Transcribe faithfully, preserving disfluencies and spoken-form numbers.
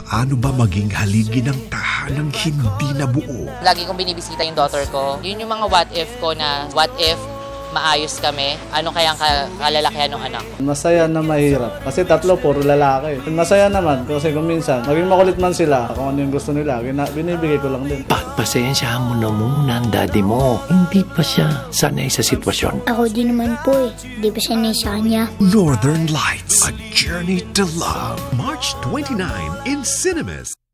Paano ba maging haligi ng tahanang hindi nabuo? Lagi kong binibisita yung daughter ko. Yun yung mga what if ko na what if maayos kami, ano kaya ang kalalakihan ng anak ko? Masaya na mahirap. Kasi tatlo, puro lalaki. Masaya naman kasi kung minsan, maging makulit man sila, kung ano yung gusto nila, binibigay ko lang din. Pagpasensyahan mo na muna ang daddy mo. Hindi pa siya sanay sa sitwasyon. Ako din naman po eh. Di ba sanay sa kanya? Northern Lights, A Journey to Love. March twenty-ninth in cinemas.